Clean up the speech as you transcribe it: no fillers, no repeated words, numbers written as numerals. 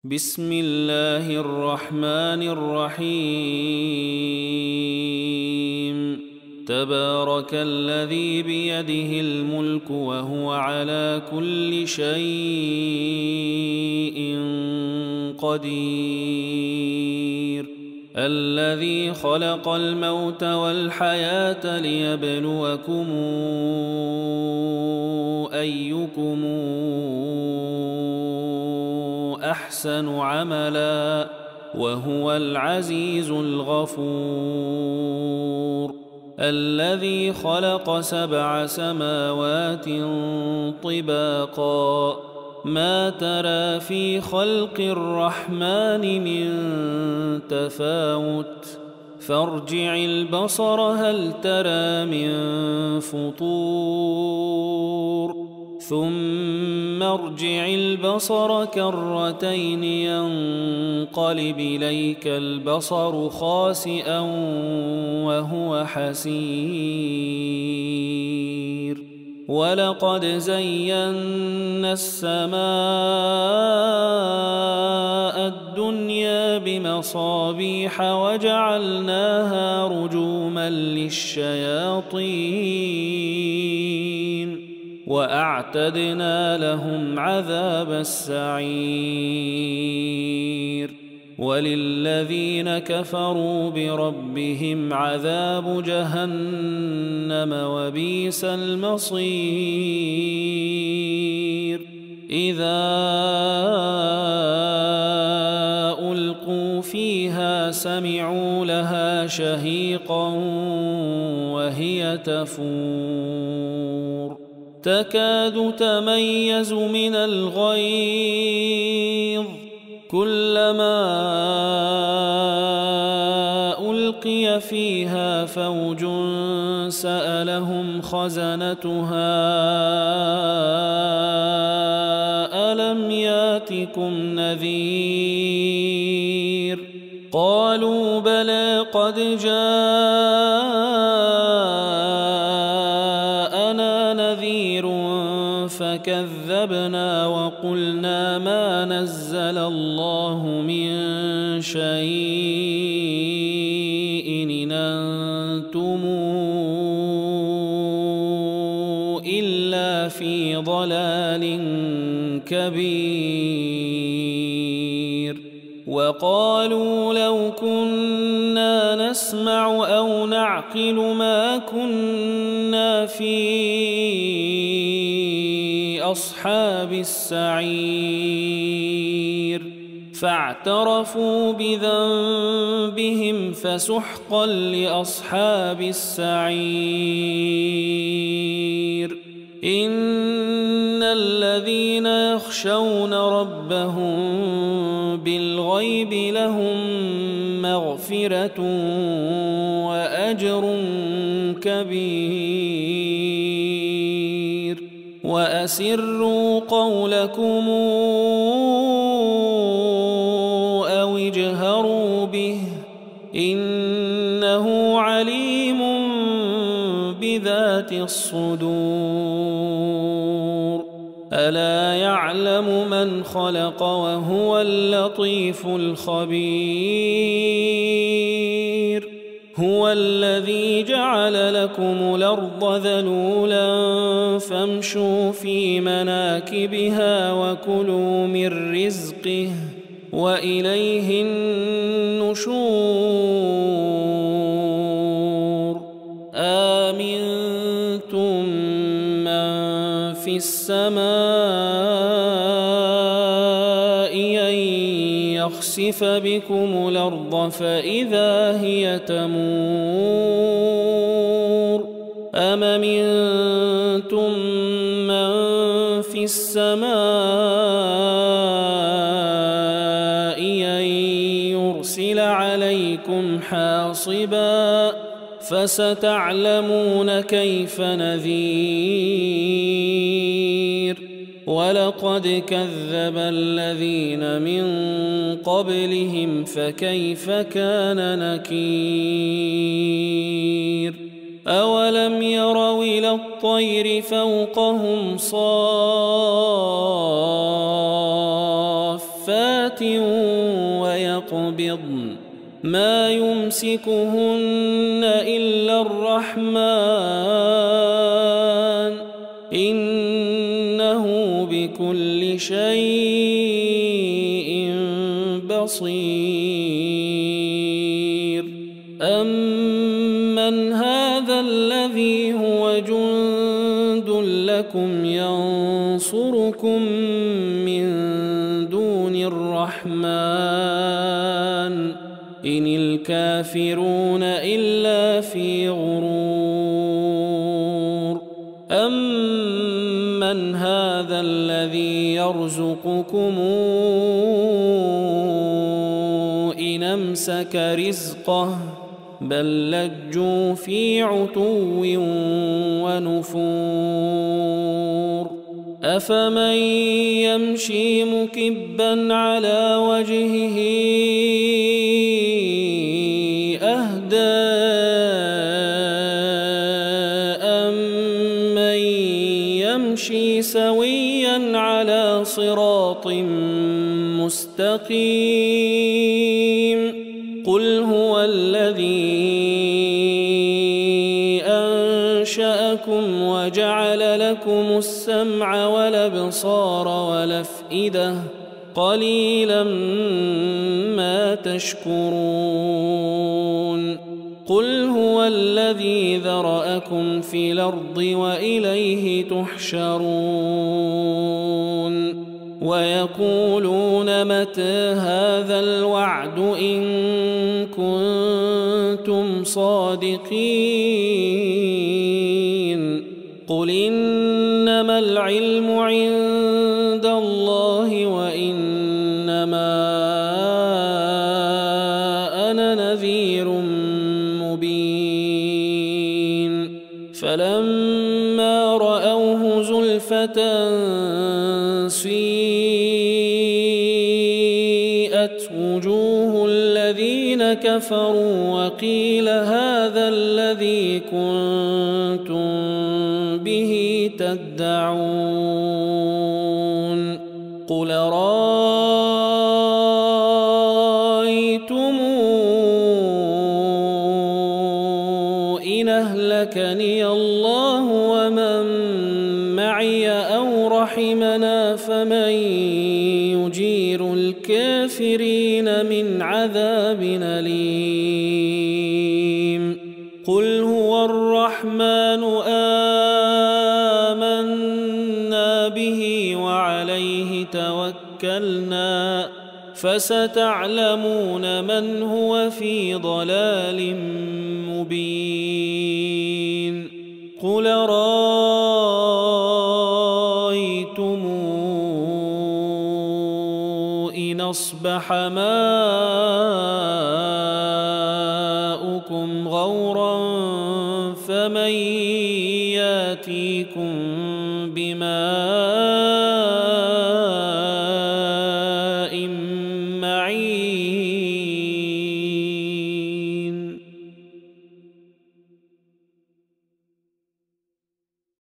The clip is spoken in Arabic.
بسم الله الرحمن الرحيم تبارك الذي بيده الملك وهو على كل شيء قدير الذي خلق الموت والحياة ليبلوكم أيكم أحسن عملا وهو العزيز الغفور الذي خلق 7 سماوات طباقا ما ترى في خلق الرحمن من تفاوت فارجع البصر هل ترى من فطور ثم ارجع البصر كرتين ينقلب إليك البصر خاسئا وهو حسير ولقد زينا السماء الدنيا بمصابيح وجعلناها رجوما للشياطين وأعتدنا لهم عذاب السعير وللذين كفروا بربهم عذاب جهنم وبئس المصير إذا ألقوا فيها سمعوا لها شهيقا وهي تفور تكاد تميز من الغيظ كلما ألقي فيها فوج سألهم خزنتها ألم ياتكم نذير قالوا بلى قد جاءنا نذير فكذبنا وقلنا ما نزل الله من شيء إن أنتم إلا في ضلال كبير وقالوا لو كنا نسمع أو نعقل ما كنا في أصحاب السعير فاعترفوا بذنبهم فسحقا لأصحاب السعير إن الذين يخشون ربهم بالغيب لهم مغفرة وأجر كبير وأسروا قولكم أو اجهروا به إنه عليم بذات الصدور ألا يعلم من خلق وهو اللطيف الخبير هو الذي جعل لكم الأرض ذلولا فامشوا في مناكبها وكلوا من رزقه وإليه النشور آمنتم من في السماء أن يخسف بكم الأرض فإذا هي تمور أم أمنتم من في السماء أن يرسل عليكم حاصبا فستعلمون كيف نذير ولقد كذب الذين من قبلهم فكيف كان نكير أولم يروا إلى الطير فوقهم صافات صافات ويقبضن ما يمسكهن إلا الرحمن إنه بكل شيء بصير أمن هذا الذي هو جند لكم ينصركم من دون الرحمن إن الكافرون إلا في غرور أمن هذا الذي يرزقكم إن أمسك رزقه بل لجوا في عتو ونفور أفمن يمشي مكبا على وجهه أهدى أمن يمشي سويا على صراط مستقيم قل هو الذي أنشأكم وجعل لكم السمع والأبصار والأفئدة قليلا ما تشكرون قل هو الذي ذرأكم في الأرض وإليه تحشرون ويقولون متى هذا الوعد إن كنتم صادقين قل إنما العلم عند الله وإنما أنا نذير مبين فلما رأوه زلفة سيئت وجوه الذين كفروا وقيل هذا الذي كنتم به تدعون قل رأيتم إن أهلكني الله ومن معي أو رحمنا فمن يجير الكافرين من عذاب أليم قل هو الرحمن آمنا به وعليه توكلنا فستعلمون من هو في ضلال مبين قل رأيتم إن أصبح ماؤكم غورا فمن ياتيكم